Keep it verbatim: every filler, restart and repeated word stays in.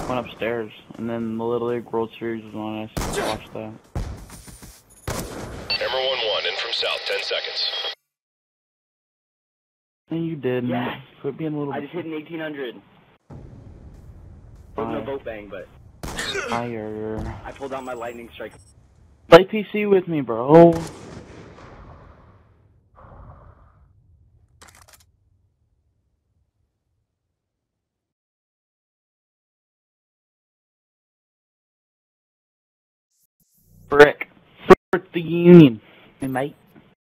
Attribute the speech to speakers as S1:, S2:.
S1: went upstairs, and then the Little League World Series was on. I watched that.
S2: Hammer one one in from south, ten seconds.
S1: And you did.
S3: Yeah.
S1: Quit being a little.
S3: I just hit an eighteen hundred. Wasn't a boat bang, but
S1: higher.
S3: I pulled out my lightning strike.
S1: Play P C with me, bro. Frick. Frick the Union. Hey, mate.